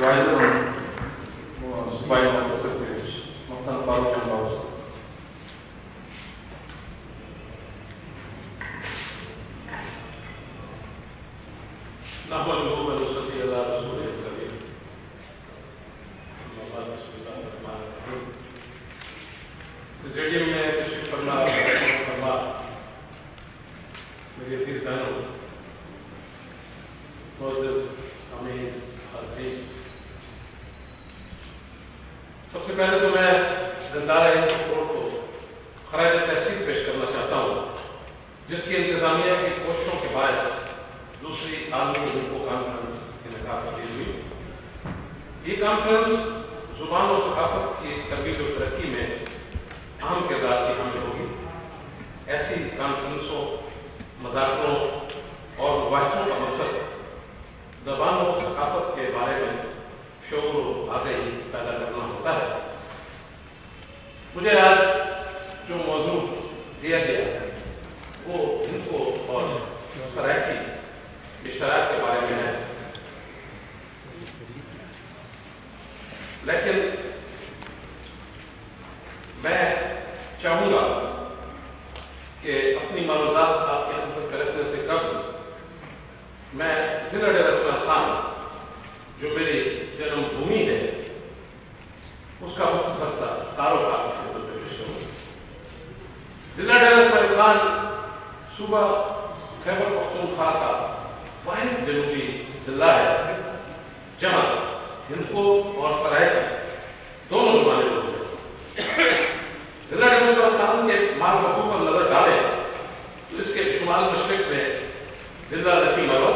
सबसे पहले तो मैं जिंदार कोर्ट को खराज तहसीन पेश करना चाहता हूँ, जिसकी इंतजामिया की कोशिशों के बाद दूसरी आलमी हिंदको कॉन्फ्रेंस इनेकाद की हुई। ये कॉन्फ्रेंस जुबान और सकाफत की तरबियत और तरक्की में अहम किरदार की हामिल होगी। ऐसी कॉन्फ्रेंसों, मजाकरों और मुबाहिसों का मकसद ज़बान और सकाफत के बारे में शऊर और आगाही पैदा करना होता है। मुझे आज जो मौजू दिया गया है वो हिंदको और सराइकी इश्तराक के बारे में है, लेकिन मैं चाहूँगा कि अपनी मालूमात आपकी खिदमत करने से कबल मैं जिला डेरा खान जो मेरी जन्मभूमि है उसका मुख्तसर सा तारुफ आपकी खिदमत में पेश करूँ। जिला डेरा खान सूबा खैबर पख्तूनख्वा का वाहिद जनूबी जिला है जहाँ हिंदको और सराइकी दोनों जुबानें बोलते हैं। जिला डेरा खान के मालबू पर नजर डालें तो इसके शुमाल मशरिक में जिला लकी मरव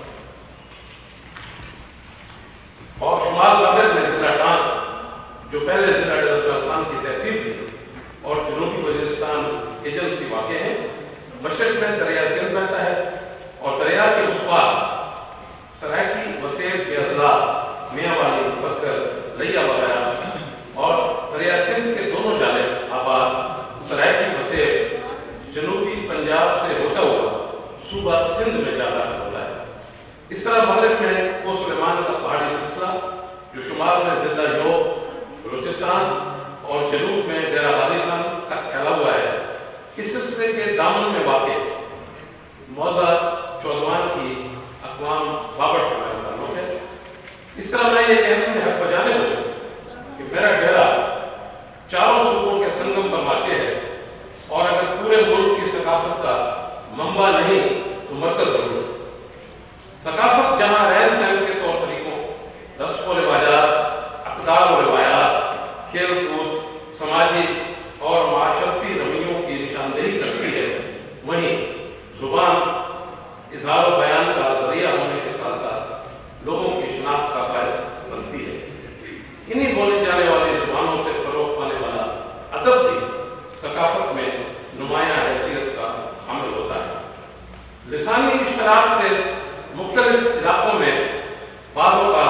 और शुमाल मगरब में जिला टांग जो पहले जिला डेरा की तहसील थी और जनूबी वजीरिस्तान एजेंसी वाक़ है। मशरक़ में दरिया सिंध बहता है और दरिया के उस पार सराइकी वसेब के अजला मियांवाली बकर लिया वगैरह और दरिया सिंध के दोनों जानिब आबाद सराइकी वसेब जनूबी पंजाब से होता हुआ सूबा सिंध में जा दाखिल होता है। इस तरह मगरब में सुलेमान का पहाड़ी सिलसिला जो शुमाल में जिला योग बलूचिस्तान और जनूब में डेरा गाजी खान तक फैला हुआ है। इस सिलसिले के दामन में वाक़ मौजा चौदवान की अक़वाम बाबर से मेरा ताल्लुक़ है। इस तरह मैं ये कहने में हक बजाने हूँ कि मेरा डेरा चारों सूबों के संगम पर वाक़ है और अगर पूरे मुल्क की सकाफत का मंबा नहीं तो मरकज़ जरूर। सकाफत जहाँ रहन सहन के तौर तरीकों, रस्म व रिवाजात, अक़दार व रिवायात, खेल कूद, समाजी और माशरती रवैयों की निशानदेही करती है, वहीं जुबान इज़हार व बयान का ज़रिया होने के साथ साथ लोगों की शनाख्त का बायस बनती है। इन्हीं बोली जाने वाली जुबानों से फ़रोग़ पाने वाला अदब भी सकाफत में नुमायाँ हैसियत का हामिल होता है। लिसानी इश्तराक से मुख्तलिफ इलाकों में बाज़ों का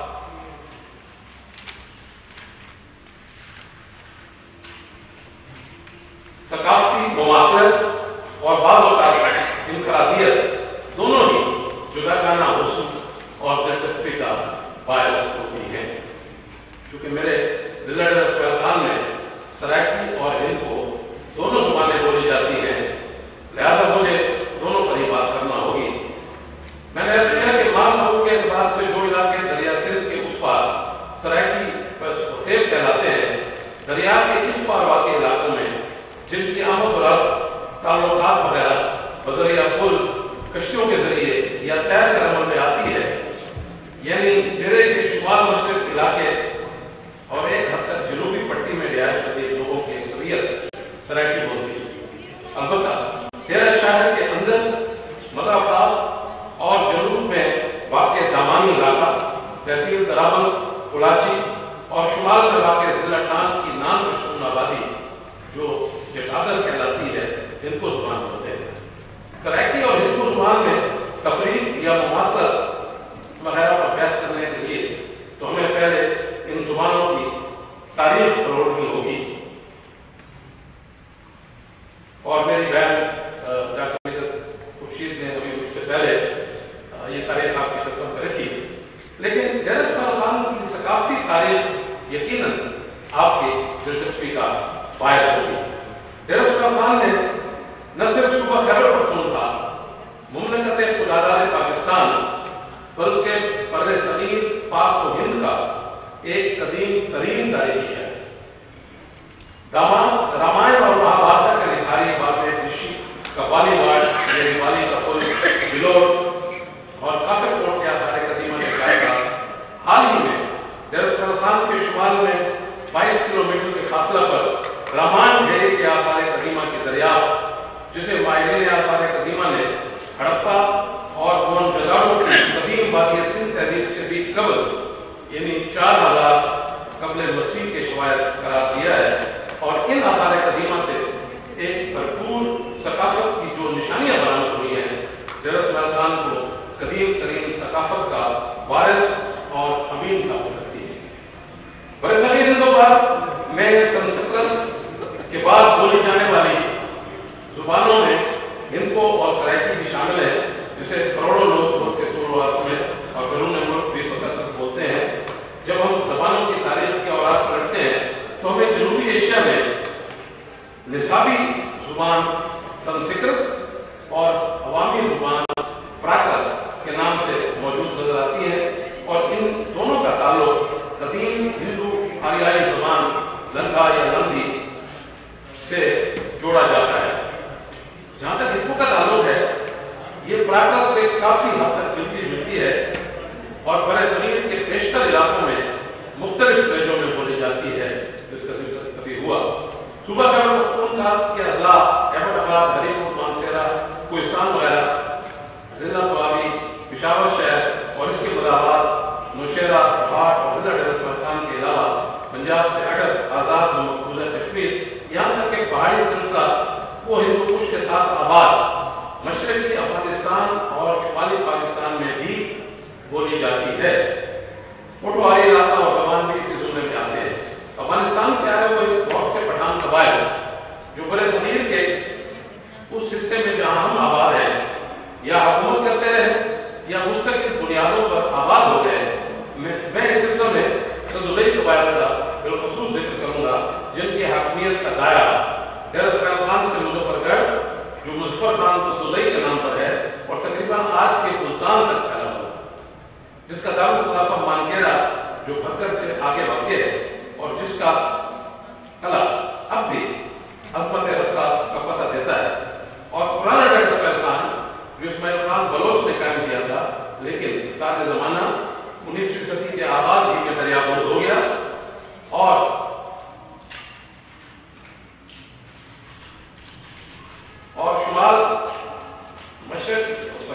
सकाफती मुमासलत और बाज़ों का इनफरादियत दोनों ही जुदागाना हुस्न और दिलचस्पी का बायस होती हैं। चूँकि मेरे जिला डेरा में सराइकी और हिंदको दोनों जुबानें बोली जाती हैं, लिहाजा मुझे दोनों पर ही बात करना होगी। मैंने ऐसे किया कि मालबू के एतबार से जो इलाके दरिया सिंध के उस पार सराइकी वसेब कहलाते हैं, दरिया के इस पार वाक़े इलाकों में जिनकी आमद और रफ्त ताल्लुकात वगैरह बदरिया पुल कश्तियों के जरिए या तैर कर अमल में आती है, यानी डेरे के शुमाल मशरिक इलाके और एक हद तक जनूबी पट्टी में रिहायश पजीर लोगों की अक्सरियत सराइकी बोलती है। अलबत्ता डेरा शहर के अंदर मदाफात और जनूब में वाक़े दामानी इलाका, तहसील तरावन, कुलाची और शुमाल में वाक़े जिला टांग की नान पश्तून आबादी जो जगादर कहलाती है, हिंदको जुबान बोलते हैं। सराइकी और हिंदको जुबान में तफरीक या मुमासलत वगैरह पर बहस करने के लिए तो हमें पहले इन जुबानों की तारीख पढ़नी होगी और मेरी बहन डॉक्टर खुर्शीद ने अभी मुझसे पहले ये तारीख आपकी खिदमत में रखी। लेकिन डेरा खान آپ کی دلچسپی کا باعث ہوگی۔ ڈیرہ سلطان خان نے نہ صرف صوبہ خیبر پختونخوا مملکت خداداد پاکستان بلکہ بر صغیر پاک و ہند کا ایک قدیم ترین تاریخ ہے۔ رامائن اور مہابھارت کے لکھاری بابے رشی کا بالی واڑ یعنی بالی کا پل بلوڑ اور کافر کوٹ کے آثار قدیمہ نکائے گا۔ حال ہی میں ڈیرہ سلطان خان کے شمال میں 22 کلومیٹر کے فاصلہ پر رامائن ڈھیرے کے آثار قدیمہ کی دریافت، جسے ماہرین آثار قدیمہ نے ہڑپا اور موہنجودڑو کی قدیم وادی سندھ تہذیب سے بھی قبل یعنی 4000 قبل مسیح کے شواہد قرار دیا ہے، اور ان آثار قدیمہ سے ایک بھرپور ثقافت کی جو نشانیاں برآمد ہوئی ہیں ڈیرہ سلطان خان کو قدیم ترین ثقافت کا وارث اور امین ثابت کرتی ہے۔ برصغیر ہند میں سنسکرت کے بعد بولی جانے والی زبانوں میں ہندکو اور سرائکی بھی شامل ہے، جسے کروڑوں لوگ ملک کے طول و عرض میں اور بیرون ملک بھی بکثرت بولتے ہیں۔ جب ہم زبانوں کی تاریخ کے اوراق پڑھتے ہیں تو ہمیں جنوبی ایشیا میں نصابی زبان سنسکرت اور عوامی زبان پراکرت کے نام سے موجود نظر آتی ہے، اور ان دونوں کا تعلق قدیم ہندو آریائی زبان لنگا یا لندی سے جوڑا جاتا ہے۔ جہاں تک ہندکو کا تعلق ہے، یہ پراکرت سے کافی حد تک ملتی جلتی ہے اور برصغیر کے بیشتر علاقوں میں مختلف لہجوں میں بولی جاتی ہے، جس کا ذکر کبھی ہوا۔ صوبہ خیبر پختونخوا کے اضلاع احمد آباد، ہری پور، مانسہرہ، کوہستان وغیرہ، ضلع سوابی، پشاور شہر اور اس کے مدافعات نوشہرہ، بھاٹ اور ضلع ڈیرہ سلطان خان کے علاوہ پنجاب سے اٹک، آزاد و مقبوضہ کشمیر، یہاں تک کہ پہاڑی سلسلہ وہ ہندو کش کے ساتھ آباد مشرقی افغانستان اور شمالی پاکستان میں بھی بولی جاتی ہے۔ پٹواری علاقہ اور زبان بھی اسی زمرے میں آتے ہیں۔ افغانستان سے آئے ہوئے بہت سے پٹھان قبائل جو برصغیر کے اس حصے میں جہاں ہم آباد ہیں یا حکومت کرتے رہے یا مستقل بنیادوں پر آباد ہو گئے، میں اس سلسلے میں صدوزئی قبائل کا بالخصوص ذکر کروں گا، جن کی حاکمیت کا دائرہ ڈیرہ سلطان خان سے مظفر گڑھ جو مظفر خان صدوزئی کے نام پر ہے اور تقریباً آج کے ملتان تک پھیلا ہوا، جس کا دارالخلافہ مانگیرہ جو بھکر سے آگے واقع ہے اور جس کا قلعہ اب بھی عظمت رسا کا پتہ دیتا ہے، اور پرانا ڈیرہ اسماعیل خان جو اسماعیل خان بلوچ نے قائم کیا تھا، لیکن افتاد زمانہ 19ویں صدی کے آغاز ہی میں دریابرد ہو گیا اور شمال مشرق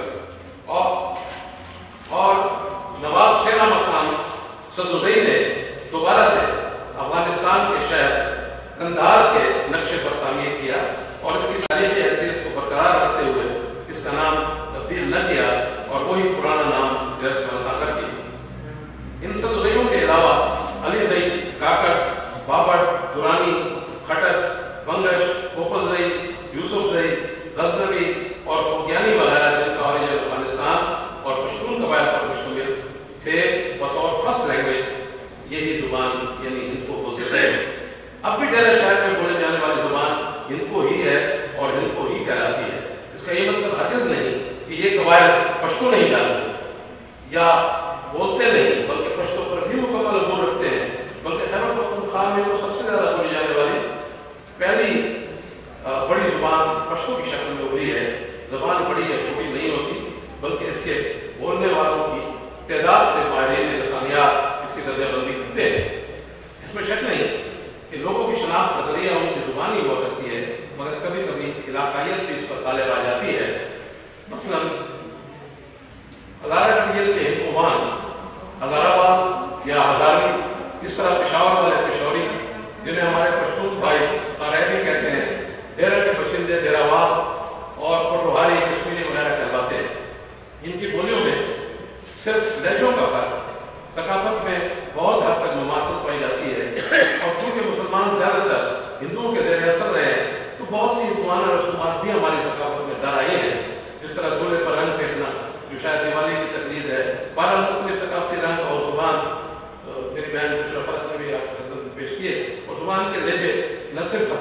اور نواب شیر احمد خان صدوزئی نے دوبارہ سے افغانستان کے شہر قندھار کے نقشے پر تعمیر کیا اور اس کی تاریخی حیثیت کو برقرار رکھتے ہوئے اس کا نام تبدیل نہ کیا اور وہی پرانا نام ڈیرہ سلطان خان رکھ دیا۔ ان صدوزئیوں کے علاوہ Alizai, Kakar, Babar, Durrani, Khattak, Bangash, Kopalzai, Yousafzai, Ghaznavi اور خوگیانی وغیرہ جن کا اوریجن افغانستان اور پشتون قبائل پر مشتمل تھے، بطور فرسٹ لینگویج یہی زبان یعنی ہندکو بولتے رہے۔ اب بھی ڈیرہ شہر میں بولے جانے والی زبان ہندکو ہی ہے اور ہندکو ہی کہلاتی ہے۔ اس کا یہ مطلب ہرگز نہیں کہ یہ قبائل پشتو نہیں جانتے یا بولتے نہیں، بلکہ پشتو پر بھی مکمل عبور رکھتے ہیں، بلکہ خیبر پختونخوا میں تو سب سے زیادہ بولی جانے والی پہلی بڑی زبان پشتو کی شکل میں ابھری ہے۔ زبان بڑی یا چھوٹی نہیں ہوتی، بلکہ اس کے بولنے والوں کی تعداد سے ماہرین لسانیات اس کی درجہ بندی کرتے ہیں۔ اس میں شک نہیں کہ لوگوں کی شناخت کا ذریعہ ان کی زبان ہی ہوا کرتی ہے، مگر کبھی کبھی علاقائیت بھی اس پر غالب آ جاتی ہے۔ مثلاً ہزارہ کنڈیل کے ہندکوان ہزارآباد یا ہزاری، اس طرح پشاور والے پشوری جنہیں ہمارے پشتون بھائی قرائبی کہتے ہیں، ڈیرہ کے باشندے ڈیراوال اور پٹوہاری کشمیری وغیرہ کہلاتے ہیں۔ ان کی بولیوں میں صرف لہجوں کا فرق ثقافت میں بہت حد تک مماثلت پائی جاتی ہے، اور چونکہ مسلمان زیادہ تر ہندوؤں کے زیر اثر رہے ہیں تو بہت سی ہندوانہ رسومات بھی ہماری ثقافت میں در آئی ہیں، جس طرح دولے پر رنگ پھینکنا جو شاید دیوالی کی تقلید ہے۔ 12 مختلف ثقافتی رنگ اور زبان میری بہن مشرفت نے بھی آپ کو پیش کیے۔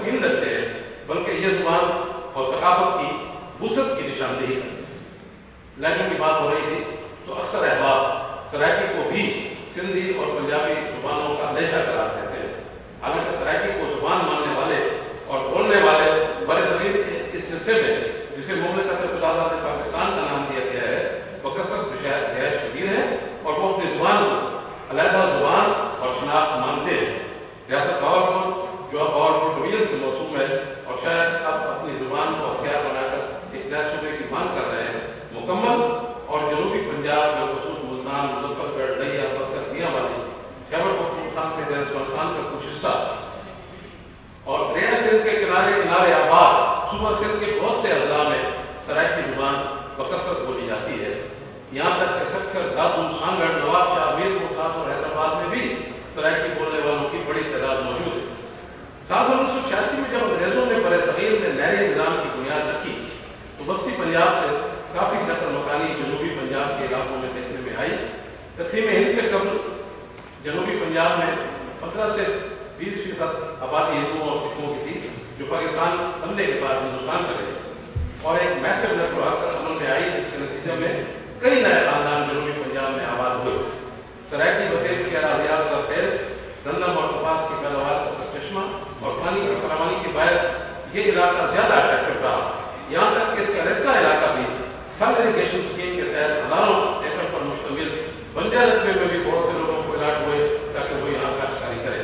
تحسین رکھتے ہیں بلکہ یہ زبان اور ثقافت کی وسعت کی نشاندہی کرتے ہیں۔ لہجوں کی بات ہو رہی تھی تو اکثر احباب سرائکی کو بھی سندھی اور پنجابی زبانوں کا لہجہ قرار دیتے ہیں، حالانکہ سرائکی کو زبان ماننے والے اور بولنے والے برصغیر کے اس حصے میں جسے مملکت خدا نے پاکستان کا نام دیا گیا ہے بکثرت رہائش پذیر ہیں اور وہ اپنی زبان کو علیحدہ زبان اور شناخت مانتے ہیں۔ ریاست باورپور جو اب باورپور ڈویژن سے موسوم ہے اور شاید اب اپنی زبان کو ہتھیار بنا کر ایک نئے صوبے کی مانگ کر رہے ہیں، مکمل اور جنوبی پنجاب میں خصوص ملتان، مظفر گڑھ، ڈیا، بکر، میاں والی، خیبر پختونخوا میں ڈیرہ اسماعیل خان کا کچھ حصہ اور دریا سندھ کے کنارے آباد صوبہ سندھ کے بہت سے اضلاع میں سرائکی زبان بکثرت بولی جاتی ہے۔ یہاں تک کہ سکر، دادو، سانگڑ، نواب شاہ، میرپور خاص اور حیدرآباد میں بھی سرائکی بولنے والوں کی بڑی تعداد موجود ہے۔ سال 1986 میں جب انگریزوں نے برصغیر میں نہری نظام کی بنیاد رکھی تو وسطی پنجاب سے کافی نقل مکانی جنوبی پنجاب کے علاقوں میں دیکھنے میں آئی۔ تقسیم ہند سے قبل جنوبی پنجاب میں 15 سے 20% آبادی ہندوؤں اور سکھوں کی تھی جو پاکستان بننے کے بعد ہندوستان چلے گئے اور ایک میسو نیٹ ورک عمل میں آئی جس کے نتیجے میں کئی نئے خاندان جنوبی پنجاب میں آباد ہوئے۔ سرائکی وسیع کی اراضیات سرخیز، گندم اور کپاس کی پیداوار کا سرچشمہ اور پانی کی فراوانی کے باعث یہ علاقہ زیادہ اٹریکٹو رہا، یہاں تک کہ اس کا ریتلا علاقہ بھی فل اریگیشن اسکیم کے تحت ہزاروں ایکڑ پر مشتمل بنجر رقبے میں بھی بہت سے لوگوں کو الاٹ ہوئے تاکہ وہ یہاں کاشتکاری کرے۔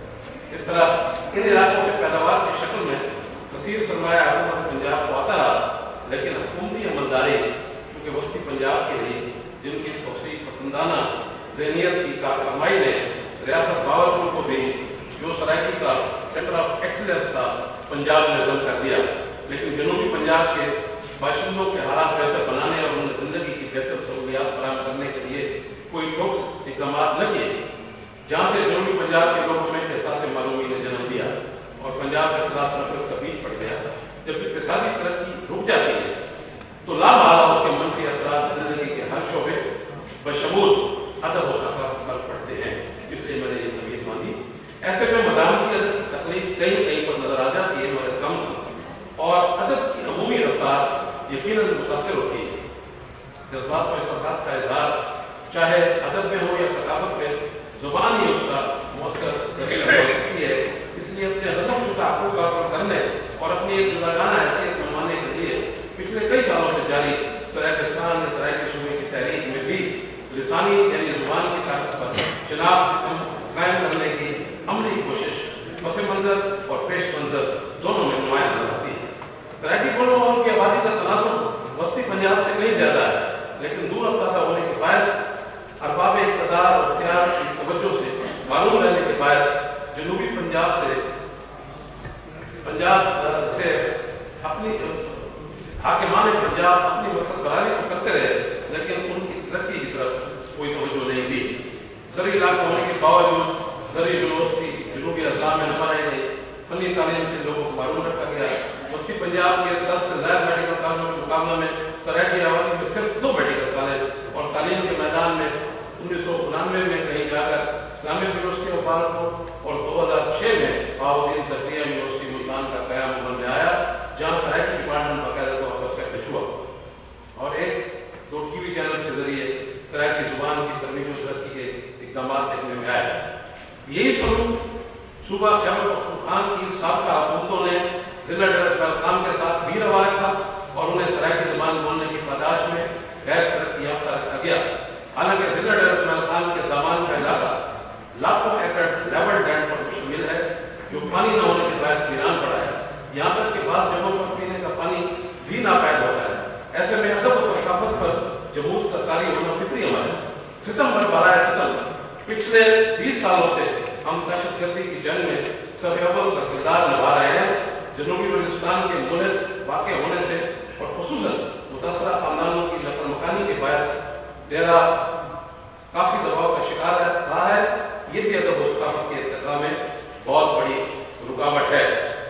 اس طرح ان علاقوں سے پیداوار کی شکل میں کثیر سرمایہ حکومت پنجاب کو آتا رہا، لیکن حکومتی عملداری چونکہ وسطی پنجاب کے لیے جن کی توسیع پسندانہ ذہنیت کی کارفرمائی نے ریاست باورپور کو بھی جو سرائکی کا سینٹر آف ایکسیلنس تھا پنجاب میں ضم کر دیا، لیکن جنوبی پنجاب کے باشندوں کے حالات بہتر بنانے اور انہیں زندگی کی بہتر سہولیات فراہم کرنے کے لیے کوئی ٹھوس اقدامات نہ کیے، جہاں سے جنوبی پنجاب کے لوگوں میں احساس معلومی نے جنم دیا اور پنجاب کے خلاف نفرت کا بیج پڑ گیا۔ جب اقتصادی ترقی رک جاتی ہے تو لامحالہ اس کے منفی اثرات زندگی کے ہر شعبے بشمول ادب و ثقافت پر پڑتے ہیں، اس لیے میں نے یہ تمیز مانی۔ ایسے میں مداحمتی ادب کی تقلید کہیں پر نظر آ جاتی ہے مگر کم، اور ادب کی عمومی رفتار یقیناً متاثر ہوتی ہے۔ جذبات و احساسات کا اظہار چاہے ادب میں ہو یا ثقافت میں زبان ہی اس کا مؤثر ذریعہ ہوتی ہے، اس لیے اپنے نظم شدہ حقوق کا حاصل کرنے اور اپنی ایک جداگانہ حیثیت منوانے کے لیے پچھلے کئی سالوں سے جاری سرائکستان میں سرائکی صوبے کی تحریک میں بھی لسانی یعنی زبان کی طاقت پر شناخت قائم کرنے کی عملی کوشش پس منظر اور پیش منظر دونوں میں نمایاں نظر آتی ہے۔ سرائکی بولنے والوں کی آبادی کا تناسب وسطی پنجاب سے کہیں زیادہ ہے، لیکن دور افتادہ ہونے کے باعث ارباب اقتدار اور اختیار کی توجہ سے معلوم رہنے کے باعث جنوبی پنجاب سے اپنی حاکمان پنجاب اپنی مقصد براری کو کرتے رہے، لیکن ان کی ترقی کی طرف کوئی توجہ نہیں دی۔ زرعی علاقہ ہونے کے باوجود زرعی یونیورسٹی جنوبی اضلاع میں نہ بنائی گئی، فنی تعلیم سے لوگوں کو معلوم رکھا گیا۔ وسطی پنجاب کے 10 سے زائد میڈیکل کالجوں کے مقابلے میں سرائکی آبادی میں صرف 2 میڈیکل کالج اور تعلیم کے میدان میں 1999 میں کہیں جا کر اسلامک یونیورسٹی آف باورپور اور 2006 میں باؤدین زکریا یونیورسٹی ملتان کا قیام عمل میں آیا، جہاں سرائکی ڈپارٹمنٹ باقاعدہ طور پر اسٹیبلش ہوا اور 1-2 ٹی وی چینلز کے ذریعے سرائکی زبان کی ترمیم و ترقی کے اقدامات دیکھنے میں آئے۔ یہی سلوک صوبہ خیبر پختونخوا کی سابقہ حکومتوں نے ضلع ڈیرہ اسماعیل خان کے ساتھ بھی رواج تھا اور انہیں سرائکی زبان بولنے کی پاداش میں غیر ترقی یافتہ رکھا گیا، حالانکہ ضلع ڈیرہ اسماعیل خان کے دامان کا علاقہ لاکھوں ایکڑ لیول لینڈ پر مشتمل ہے جو پانی نہ ہونے کے باعث ویران پڑا ہے، یہاں تک کہ بعض جگہوں پر پینے کا پانی بھی ناپید ہوتا ہے۔ ایسے میں ادب و ثقافت پر جمود کا طاری ہونا فطری عمل ہے۔ ستم بر بالائے ستم، پچھلے 20 سالوں سے ہم دہشت گردی کی جنگ میں سب اول کا کردار نبھا رہے ہیں۔ جنوبی بلوچستان کے ملک واقع ہونے سے اور خصوصاً متاثرہ خاندانوں کی نقل مکانی کے باعث ڈیرہ کافی دباؤ کا شکار رہا ہے، یہ بھی ادب و ثقافت کے ارتقاء میں بہت بڑی رکاوٹ ہے۔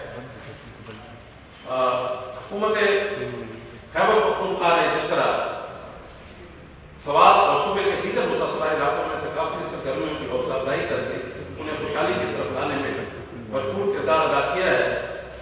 حکومت خیبر پختونخوا نے جس طرح سوات اور صوبے کے دیگر متاثرہ علاقوں میں ثقافتی سرگرمیوں کی حوصلہ افزائی کر کے انہیں خوشحالی کی طرف لانے میں بھرپور کردار ادا کیا ہے،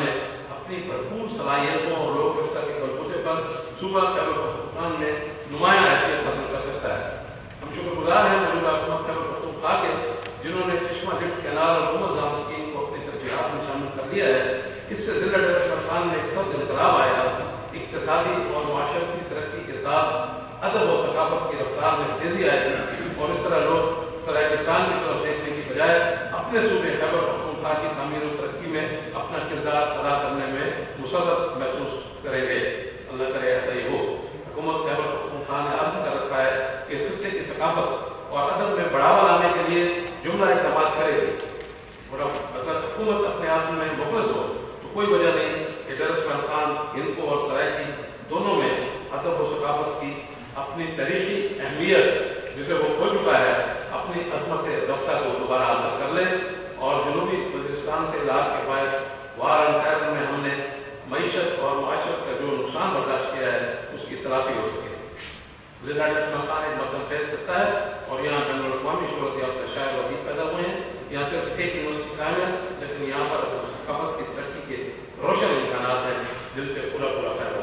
میں اپنی بھرپور صلاحیتوں اور لوک ورثہ کے بلبوتے پر صوبہ خیبر پختونخوا میں نمایاں حیثیت حاصل کر سکتا ہے۔ ہم شکر گزار ہیں موجودہ حکومت خیبر پختونخوا کے، جنہوں نے چشمہ لفٹ کینال اور عمر دام اسکیم کو اپنی ترجیحات میں شامل کر لیا ہے۔ اس سے ضلع ڈیولپمنٹ میں ایک سخت انقلاب آیا، اقتصادی اور معاشرتی ترقی کے ساتھ ادب و ثقافت کی رفتار میں تیزی آئے گی، اور اس طرح لوگ سرائکستان کی طرف دیکھنے کی بجائے اپنے صوبے خیبر پختونخوا کی تعمیر و ترقی میں اپنا کردار ادا کرنے میں مسرت محسوس کریں گے۔ اللہ کرے ایسا ہی ہو۔ حکومت خیبر پختونخوا نے عزم کر رکھا ہے کہ اس خطے کی ثقافت اور ادب میں بڑھاوا لانے کے لیے جملہ اقدامات کرے گی، اور اگر حکومت اپنے عزم میں مخلص ہو تو کوئی وجہ نہیں کہ ڈیولپمنٹ خان، ہندکو اور سرائکی دونوں میں ادب و ثقافت کی اپنی تاریخی اہمیت جسے وہ کھو چکا ہے، اپنی عظمت رفتہ کو دوبارہ حاصل کر لیں، اور جنوبی وزیرستان سے علاج کے باعث وار اینڈ ٹیرر میں ہم نے معیشت اور معاشرت کا جو نقصان برداشت کیا ہے اس کی تلافی ہو سکے۔ ضلع ڈیولپمنٹ خان ایک مقدم خیز کرتا ہے، اور یہاں بین الاقوامی شہرت یافتہ شاعر و ادیب پیدا ہوئے ہیں۔ یہاں صرف ایک یونیورسٹی قائم ہے، لیکن یہاں پر ثقافت کی ترقی کے روشن امکانات ہیں جن سے پورا فائدہ